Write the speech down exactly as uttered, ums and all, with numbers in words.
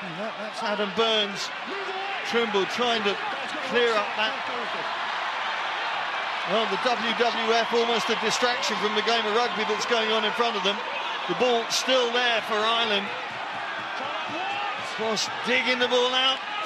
And that, that's Adam Burns. Trimble trying to clear up that. Well, the W W F almost a distraction from the game of rugby that's going on in front of them. The ball still there for Ireland. Cross digging the ball out.